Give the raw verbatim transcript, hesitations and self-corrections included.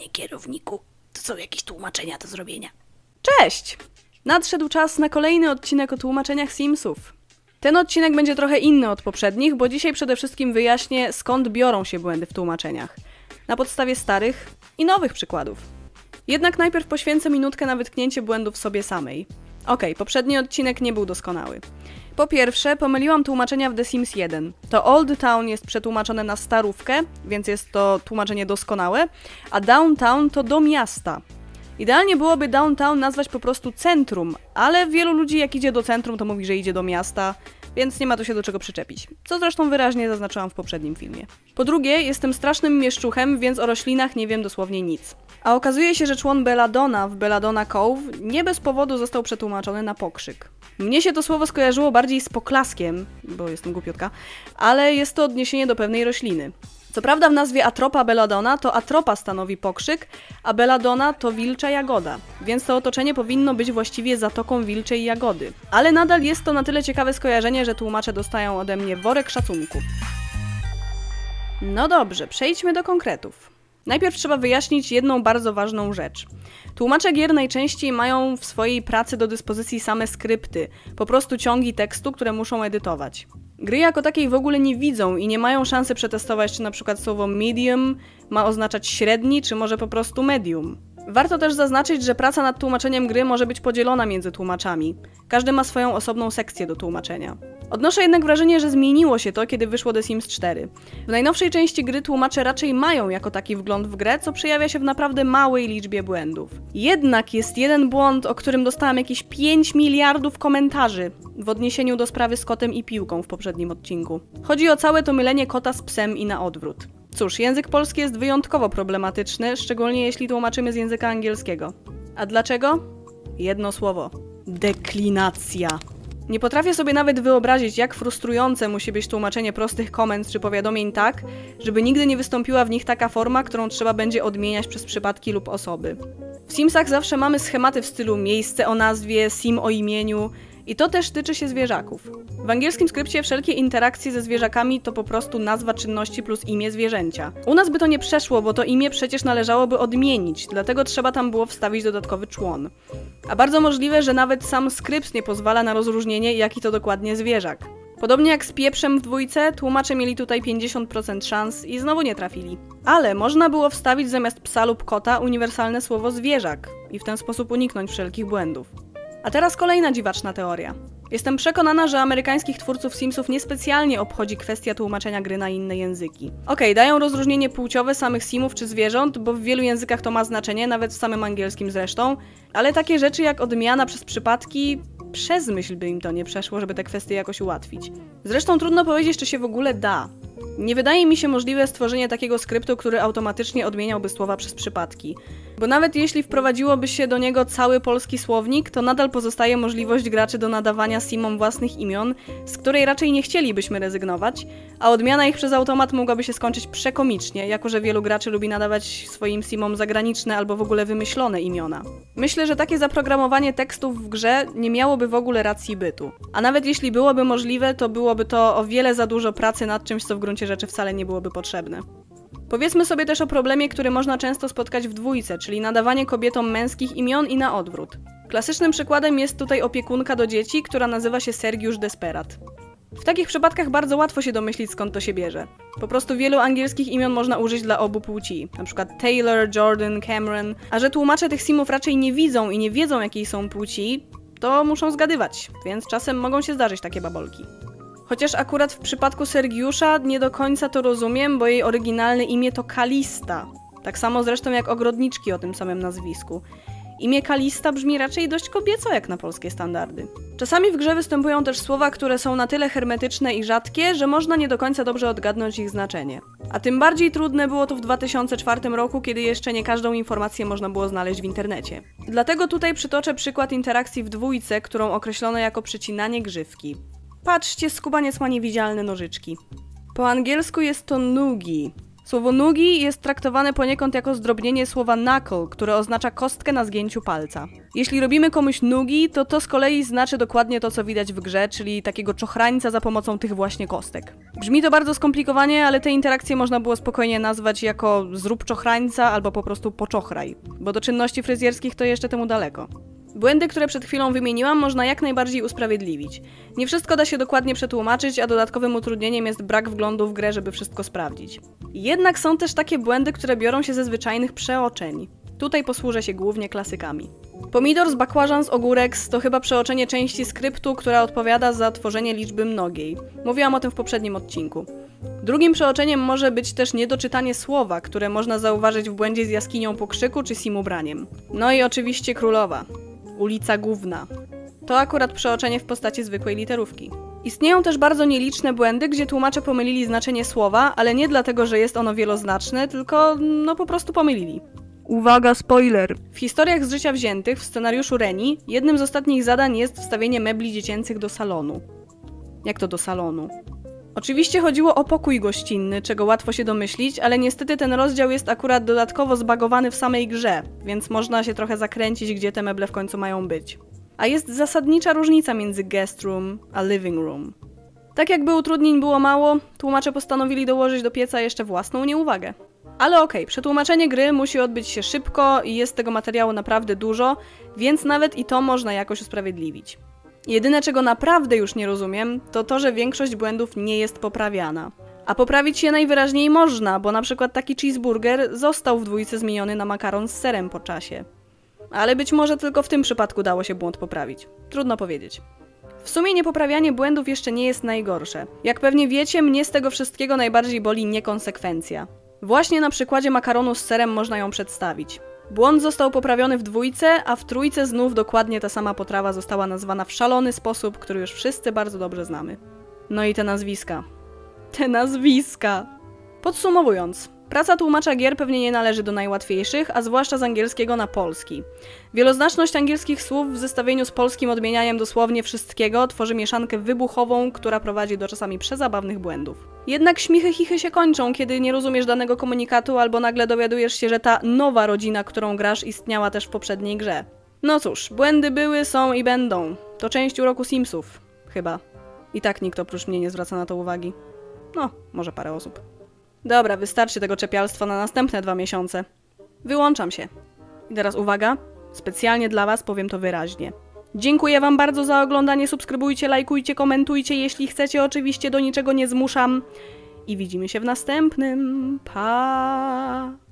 Panie kierowniku, to są jakieś tłumaczenia do zrobienia. Cześć! Nadszedł czas na kolejny odcinek o tłumaczeniach Simsów. Ten odcinek będzie trochę inny od poprzednich, bo dzisiaj przede wszystkim wyjaśnię, skąd biorą się błędy w tłumaczeniach. Na podstawie starych i nowych przykładów. Jednak najpierw poświęcę minutkę na wytknięcie błędów sobie samej. Okej, poprzedni odcinek nie był doskonały. Po pierwsze, pomyliłam tłumaczenia w The Sims jeden. To Old Town jest przetłumaczone na starówkę, więc jest to tłumaczenie doskonałe, a Downtown to do miasta. Idealnie byłoby Downtown nazwać po prostu centrum, ale wielu ludzi jak idzie do centrum, to mówi, że idzie do miasta, więc nie ma tu się do czego przyczepić. Co zresztą wyraźnie zaznaczyłam w poprzednim filmie. Po drugie, jestem strasznym mieszczuchem, więc o roślinach nie wiem dosłownie nic. A okazuje się, że człon Belladonna w Belladonna Cove nie bez powodu został przetłumaczony na pokrzyk. Mnie się to słowo skojarzyło bardziej z poklaskiem, bo jestem głupiotka, ale jest to odniesienie do pewnej rośliny. Co prawda w nazwie Atropa Belladonna to Atropa stanowi pokrzyk, a Belladonna to wilcza jagoda, więc to otoczenie powinno być właściwie zatoką wilczej jagody. Ale nadal jest to na tyle ciekawe skojarzenie, że tłumacze dostają ode mnie worek szacunku. No dobrze, przejdźmy do konkretów. Najpierw trzeba wyjaśnić jedną bardzo ważną rzecz. Tłumacze gier najczęściej mają w swojej pracy do dyspozycji same skrypty, po prostu ciągi tekstu, które muszą edytować. Gry jako takiej w ogóle nie widzą i nie mają szansy przetestować, czy na przykład słowo medium ma oznaczać średni, czy może po prostu medium. Warto też zaznaczyć, że praca nad tłumaczeniem gry może być podzielona między tłumaczami. Każdy ma swoją osobną sekcję do tłumaczenia. Odnoszę jednak wrażenie, że zmieniło się to, kiedy wyszło The Sims cztery. W najnowszej części gry tłumacze raczej mają jako taki wgląd w grę, co przejawia się w naprawdę małej liczbie błędów. Jednak jest jeden błąd, o którym dostałam jakieś pięć miliardów komentarzy w odniesieniu do sprawy z kotem i piłką w poprzednim odcinku. Chodzi o całe to mylenie kota z psem i na odwrót. Cóż, język polski jest wyjątkowo problematyczny, szczególnie jeśli tłumaczymy z języka angielskiego. A dlaczego? Jedno słowo. Deklinacja. Nie potrafię sobie nawet wyobrazić, jak frustrujące musi być tłumaczenie prostych komend czy powiadomień tak, żeby nigdy nie wystąpiła w nich taka forma, którą trzeba będzie odmieniać przez przypadki lub osoby. W Simsach zawsze mamy schematy w stylu miejsce o nazwie, sim o imieniu i to też tyczy się zwierzaków. W angielskim skrypcie wszelkie interakcje ze zwierzakami to po prostu nazwa czynności plus imię zwierzęcia. U nas by to nie przeszło, bo to imię przecież należałoby odmienić, dlatego trzeba tam było wstawić dodatkowy człon. A bardzo możliwe, że nawet sam skrypt nie pozwala na rozróżnienie, jaki to dokładnie zwierzak. Podobnie jak z pieprzem w dwójce, tłumacze mieli tutaj pięćdziesiąt procent szans i znowu nie trafili. Ale można było wstawić zamiast psa lub kota uniwersalne słowo zwierzak i w ten sposób uniknąć wszelkich błędów. A teraz kolejna dziwaczna teoria. Jestem przekonana, że amerykańskich twórców Simsów niespecjalnie obchodzi kwestia tłumaczenia gry na inne języki. Okej, dają rozróżnienie płciowe samych Simów czy zwierząt, bo w wielu językach to ma znaczenie, nawet w samym angielskim zresztą, ale takie rzeczy jak odmiana przez przypadki, przez myśl by im to nie przeszło, żeby te kwestie jakoś ułatwić. Zresztą trudno powiedzieć, czy się w ogóle da. Nie wydaje mi się możliwe stworzenie takiego skryptu, który automatycznie odmieniałby słowa przez przypadki. Bo nawet jeśli wprowadziłoby się do niego cały polski słownik, to nadal pozostaje możliwość graczy do nadawania simom własnych imion, z której raczej nie chcielibyśmy rezygnować, a odmiana ich przez automat mogłaby się skończyć przekomicznie, jako że wielu graczy lubi nadawać swoim simom zagraniczne albo w ogóle wymyślone imiona. Myślę, że takie zaprogramowanie tekstów w grze nie miałoby w ogóle racji bytu. A nawet jeśli byłoby możliwe, to byłoby to o wiele za dużo pracy nad czymś, co w gruncie rzeczy wcale nie byłoby potrzebne. Powiedzmy sobie też o problemie, który można często spotkać w dwójce, czyli nadawanie kobietom męskich imion i na odwrót. Klasycznym przykładem jest tutaj opiekunka do dzieci, która nazywa się Sergiusz Desperat. W takich przypadkach bardzo łatwo się domyślić, skąd to się bierze. Po prostu wielu angielskich imion można użyć dla obu płci, np. Taylor, Jordan, Cameron, a że tłumacze tych simów raczej nie widzą i nie wiedzą, jakiej są płci, to muszą zgadywać, więc czasem mogą się zdarzyć takie babolki. Chociaż akurat w przypadku Sergiusza nie do końca to rozumiem, bo jej oryginalne imię to Kalista. Tak samo zresztą jak ogrodniczki o tym samym nazwisku. Imię Kalista brzmi raczej dość kobieco jak na polskie standardy. Czasami w grze występują też słowa, które są na tyle hermetyczne i rzadkie, że można nie do końca dobrze odgadnąć ich znaczenie. A tym bardziej trudne było to w dwa tysiące czwartym roku, kiedy jeszcze nie każdą informację można było znaleźć w internecie. Dlatego tutaj przytoczę przykład interakcji w dwójce, którą określono jako przycinanie grzywki. Patrzcie, skubaniec ma niewidzialne nożyczki. Po angielsku jest to noogie. Słowo nugi jest traktowane poniekąd jako zdrobnienie słowa knuckle, które oznacza kostkę na zgięciu palca. Jeśli robimy komuś nugi, to to z kolei znaczy dokładnie to, co widać w grze, czyli takiego czochrańca za pomocą tych właśnie kostek. Brzmi to bardzo skomplikowanie, ale te interakcje można było spokojnie nazwać jako zrób czochrańca albo po prostu poczochraj, bo do czynności fryzjerskich to jeszcze temu daleko. Błędy, które przed chwilą wymieniłam, można jak najbardziej usprawiedliwić. Nie wszystko da się dokładnie przetłumaczyć, a dodatkowym utrudnieniem jest brak wglądu w grę, żeby wszystko sprawdzić. Jednak są też takie błędy, które biorą się ze zwyczajnych przeoczeń. Tutaj posłużę się głównie klasykami. Pomidor z bakłażan z ogórek to chyba przeoczenie części skryptu, która odpowiada za tworzenie liczby mnogiej. Mówiłam o tym w poprzednim odcinku. Drugim przeoczeniem może być też niedoczytanie słowa, które można zauważyć w błędzie z jaskinią pokrzyku czy simubraniem. No i oczywiście królowa. Ulica Główna. To akurat przeoczenie w postaci zwykłej literówki. Istnieją też bardzo nieliczne błędy, gdzie tłumacze pomylili znaczenie słowa, ale nie dlatego, że jest ono wieloznaczne, tylko no po prostu pomylili. Uwaga, spoiler! W historiach z życia wziętych, w scenariuszu Reni, jednym z ostatnich zadań jest wstawienie mebli dziecięcych do salonu. Jak to do salonu? Oczywiście chodziło o pokój gościnny, czego łatwo się domyślić, ale niestety ten rozdział jest akurat dodatkowo zbagowany w samej grze, więc można się trochę zakręcić, gdzie te meble w końcu mają być. A jest zasadnicza różnica między guest room a living room. Tak jakby utrudnień było mało, tłumacze postanowili dołożyć do pieca jeszcze własną nieuwagę. Ale okej, przetłumaczenie gry musi odbyć się szybko i jest tego materiału naprawdę dużo, więc nawet i to można jakoś usprawiedliwić. Jedyne, czego naprawdę już nie rozumiem, to to, że większość błędów nie jest poprawiana. A poprawić się najwyraźniej można, bo na przykład taki cheeseburger został w dwójce zmieniony na makaron z serem po czasie. Ale być może tylko w tym przypadku dało się błąd poprawić. Trudno powiedzieć. W sumie niepoprawianie błędów jeszcze nie jest najgorsze. Jak pewnie wiecie, mnie z tego wszystkiego najbardziej boli niekonsekwencja. Właśnie na przykładzie makaronu z serem można ją przedstawić. Błąd został poprawiony w dwójce, a w trójce znów dokładnie ta sama potrawa została nazwana w szalony sposób, który już wszyscy bardzo dobrze znamy. No i te nazwiska. Te nazwiska! Podsumowując, praca tłumacza gier pewnie nie należy do najłatwiejszych, a zwłaszcza z angielskiego na polski. Wieloznaczność angielskich słów w zestawieniu z polskim odmienianiem dosłownie wszystkiego tworzy mieszankę wybuchową, która prowadzi do czasami przezabawnych błędów. Jednak śmichy chichy się kończą, kiedy nie rozumiesz danego komunikatu albo nagle dowiadujesz się, że ta nowa rodzina, którą grasz, istniała też w poprzedniej grze. No cóż, błędy były, są i będą. To część uroku Simsów. Chyba. I tak nikt oprócz mnie nie zwraca na to uwagi. No, może parę osób. Dobra, wystarczy tego czepialstwa na następne dwa miesiące. Wyłączam się. I teraz uwaga, specjalnie dla was powiem to wyraźnie. Dziękuję wam bardzo za oglądanie, subskrybujcie, lajkujcie, komentujcie, jeśli chcecie, oczywiście do niczego nie zmuszam. I widzimy się w następnym. Pa!